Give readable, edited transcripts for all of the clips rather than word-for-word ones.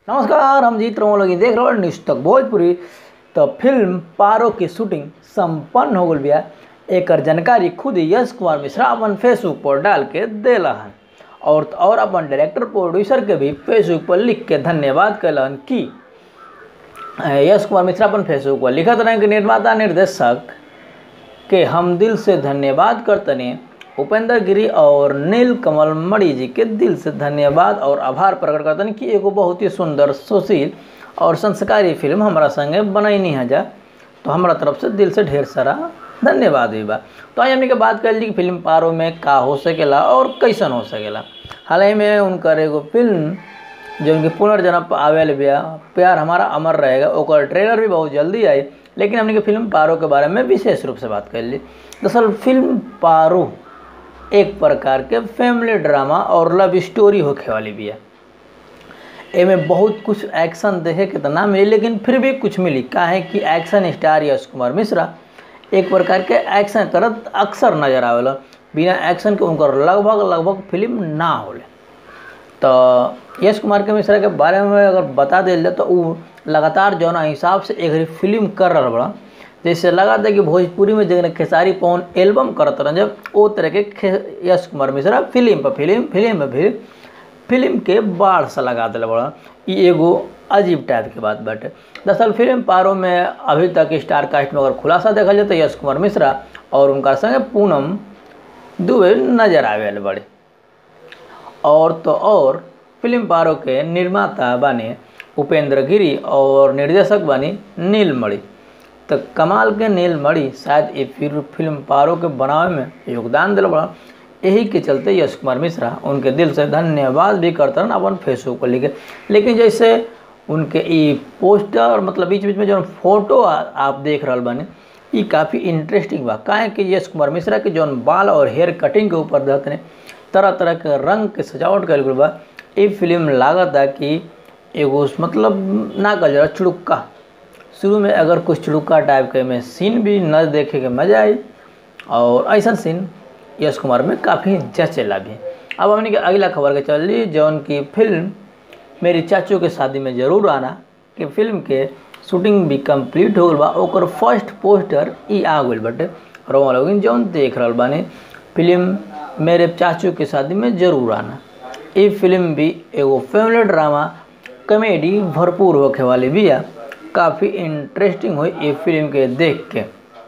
नमस्कार, हम जीत रहे लोग देख रहे हो न्यूज़ तक भोजपुरी। तो फिल्म पारो की शूटिंग संपन्न हो गई बिया। एक जानकारी खुद यश कुमार मिश्रा अपन फेसबुक पर डाल के देला हन और अपन डायरेक्टर प्रोड्यूसर के भी फेसबुक पर लिख के धन्यवाद कैलन कि यश कुमार मिश्रा अपन फेसबुक पर लिखत रहे कि निर्माता निर्देशक के हम दिल से धन्यवाद करतनी। उपेंद्र गिरी और नील कमल मणि जी के दिल से धन्यवाद और आभार प्रकट करते हैं कि एगो बहुत ही सुंदर सुशील और संस्कारी फिल्म हमारा संगे बनैनी है जा। तो हमारा तरफ से दिल से ढेर सारा धन्यवाद भी बा। तो आज हमने के बात कर ली कि फिल्म पारो में का हो सकेला और कैसन हो सकेला। हाल ही में उनकर एगो फिल्म जो उनके पुनर्जन्म आवेल बिया प्यार हमारा अमर रहेगा, और ट्रेलर भी बहुत जल्दी आई। लेकिन हमने के फिल्म पारो के बारे में विशेष रूप से बात कर ली। दरअसल फिल्म पारो एक प्रकार के फैमिली ड्रामा और लव स्टोरी होखे वाली भी है। एमें बहुत कुछ एक्शन देखे के तो ना मिली, लेकिन फिर भी कुछ मिली। काहे कि एक्शन स्टार यश कुमार मिश्रा एक प्रकार के एक्शन करत अक्सर नजर आवेला। बिना एक्शन के उनकर लगभग फिल्म ना होले। तो यश कुमार के मिश्रा के बारे में अगर बता दिल जाए तो वो लगातार जौना हिसाब से एक फिल्म कर रहा बड़ा, जैसे लगा था कि भोजपुरी में जगह खेसारी पवन एल्बम करत रहे, जब वो तरह के यश कुमार मिश्रा फिल्म पर फिल्म के बाढ़ से लगा दिल बड़ा। ये एगो अजीब टाइप के बात बाटे। दरअसल फिल्म पारो में अभी तक स्टार कास्ट में अगर खुलासा देखा जाए तो यश कुमार मिश्रा और उनका संगे पूनम दुबे नजर आवे बड़े। और फिल्म पारो के निर्माता बने उपेंद्र गिरी और निर्देशक बनी नील मणि। तो कमाल के नील मणि शायद ये फिल्म पारो के बनावे में योगदान दिल बड़ा। यही के चलते यश कुमार मिश्रा उनके दिल से धन्यवाद भी करते हैं अपन फेसबुक पर लिखे। लेकिन जैसे उनके ये पोस्टर मतलब बीच में जो फोटो आप देख रहा बने, ये काफ़ी इंटरेस्टिंग बा। काहे कि यश कुमार मिश्रा के जो बाल और हेयर कटिंग के ऊपर देते तरह तरह के रंग के सजावट कल गई बा। ये फिल्म लागत है कि एगो मतलब ना कल जरा चुड़ुक्का शुरू में अगर कुछ चुड़ुक्का टाइप के में सीन भी न देखे के मजा आई, और ऐसा सीन यश कुमार में काफ़ी जचेला भी। अब हमने के अगला खबर के चल ली जौन की फिल्म मेरी चाचू के शादी में ज़रूर आना कि फिल्म के शूटिंग भी कंप्लीट हो गल बा। ओकर फर्स्ट पोस्टर ई आ गल बटे रोमा लोगिन जौन देख रहा बानी फिल्म मेरे चाचू के शादी में ज़रूर आना। ये फिल्म भी एगो फैमिली ड्रामा कॉमेडी भरपूर होखे वाली भी है। काफ़ी इंटरेस्टिंग हुई ये फिल्म के देख के।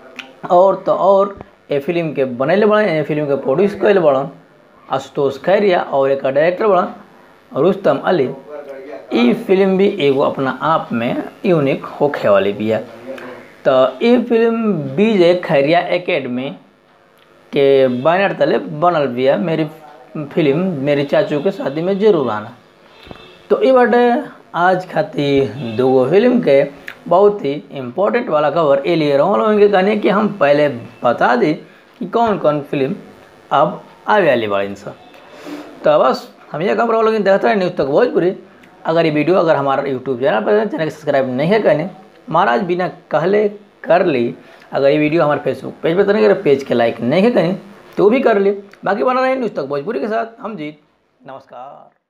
और ये फिल्म के बनैले बड़न, ये फिल्म के प्रोड्यूस कैले बड़न आशुतोष खैरिया और एक डायरेक्टर बड़न रुस्तम अली। ये फिल्म भी एगो अपना आप में यूनिक होखे वाली भी है। तो ये फिल्म बीजे खैरिया एकेडमी के बैनर तले बनल भी है। मेरी फिल्म मेरी चाचू के शादी में ज़रूर आना। तो ये बाटे आज खातिर दूगो फिल्म के बहुत ही इम्पोर्टेंट वाला खबर ये लिए रहा के कहने कि हम पहले बता दी कि कौन कौन फिल्म अब आवे वाली बड़ी इनसे। तो बस हम ये खबर लोग देखते हैं न्यूज़ तक भोजपुरी। अगर ये वीडियो अगर हमारा यूट्यूब चैनल को सब्सक्राइब नहीं है कहने महाराज बिना कहले कर ली। अगर ये वीडियो हमारे फेसबुक पेज पर तो नहीं करे, पेज के लाइक नहीं है कहने तो भी कर ली। बाकी बना रहे न्यूज़ तक भोजपुरी के साथ हम जीत। नमस्कार।